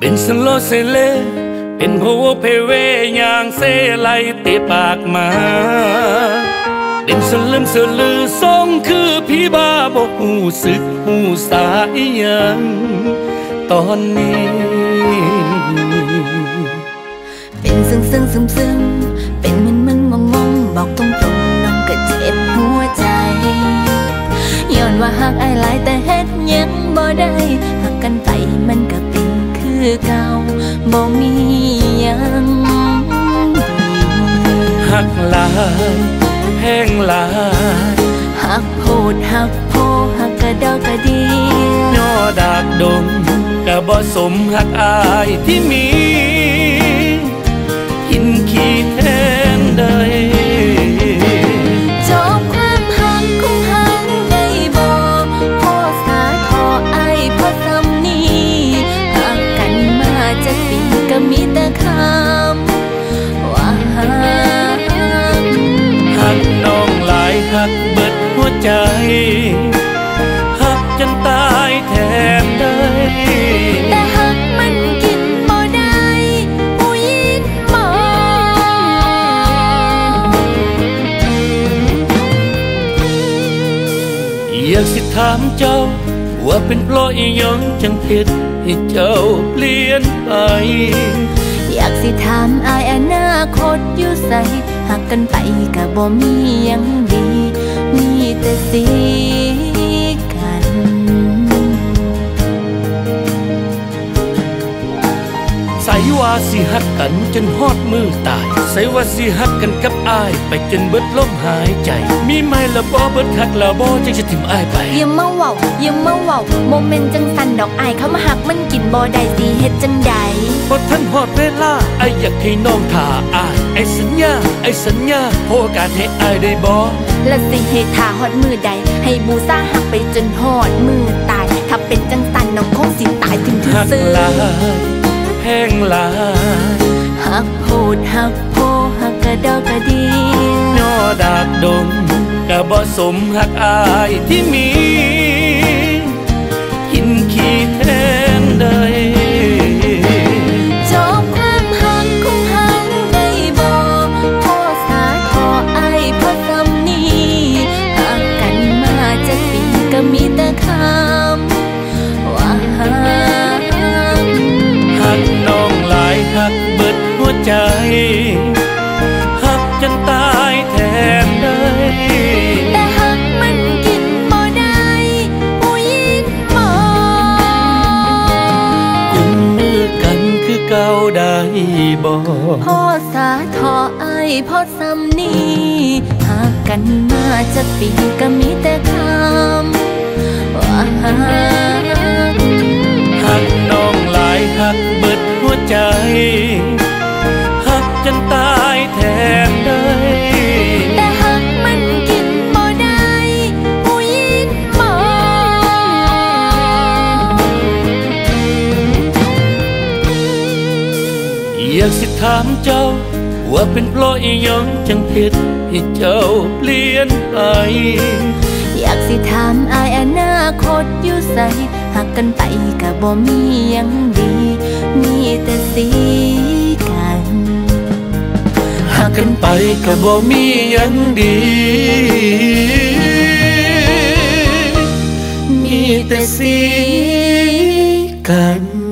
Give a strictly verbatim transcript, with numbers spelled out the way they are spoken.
เป็นสโลเซเลเป็นโพเพเวยางเซไลเตะปากมาเป็นสลึมสลือทรงคือพี่บ้าบอกหูสึกหูสายยังตอนนี้เป็นซึ้งซึ้งซึมซึมเป็นมึนมึนงงงบอกตรงตรงน้องก็เจ็บหัวใจย้อนว่าหักไอ้หลายแต่เฮ็ดยังบ่ได้หักกันไปมันก็เป็นคือเก่าบ่มียังหักหลายแห้งหลายหักโพดหักโพหักกระดอกกระเดียย่อดากดมกะบ่สมหักอายที่มีหินขี้แทนได้จบความหักคงหักได้บ่พอสาทอไอพอซ้ำนี้หักกันมาจะปีก็มีแต่คำว่าหักหักน้องหลายหักเบิดหัวใจหักจนตายแทนได้แต่หักมันกินบ่ได้ผู้หญิงมองอยากสิถามเจ้าว่าเป็นเพราะอีหยังจังเฮ็ดให้เจ้าเปลี่ยนไปอยากสิถามอายอนาคตอยู่ใสหักกันไปก็บ่มียังดีมีแต่สิกันใส่ว่าสิหักกันจนฮอดมือตายใส่ว่าสิหักกันกับอายไปจนเบิดลมหายใจมีไหมละบ่เบิดหักละบ่จังสิถิ่มอายไปอย่ามาเว้าอย่ามาเว้าโมเมนต์จังสั่นดอกอายเขามาหักมันกินบ่ได้สิเฮ็ดจังใดบ่ทันฮอดเวลาไอ้อยากให้น้องท่าอายไอ้สัญญาไอ้สัญญาโอกาสให้อายได้บ่และสิให้ท่าฮอดมือใดให้บูชาหักไปจนฮอดมือตายถ้าเป็นจังสั่นน้องคงสิตายถึงที่ซื่อแห้งหลายหักโพดหักโพหักกระดอกกระเดียย่อดากดมกะบ่สมหักอายที่มีหินขี้แทนได้จบความหักคงหักได้บ่พอสาทอไอพอซ้ำนี้หักกันมาจะปีก็มีแต่คำว่าหักหักน้องหลายหักเบิดหัวใจหักจนตายแทนได้แต่หักมันกินบ่ได้ผู้หญิงมองกุมมือกันคือเก่าได้บ่พอสาทอไอพอซ้ำนี้หักกันมาจะปีก็มีแต่คำว่าหักหักน้องหลายหักเบิดหัวใจหักจนตายแทนได้แต่หักมันกินบ่ได้ผู้หญิงมองอยากสิถามเจ้าว่าเป็นเพราะอีหยังจังเฮ็ดให้เจ้าเปลี่ยนไปอยากสิถามอายอนาคตอยู่ใสหักกันไปก็บ่มียังดีมีแต่สิกันหักกันไปก็บ่มียังดีมีแต่สิกัน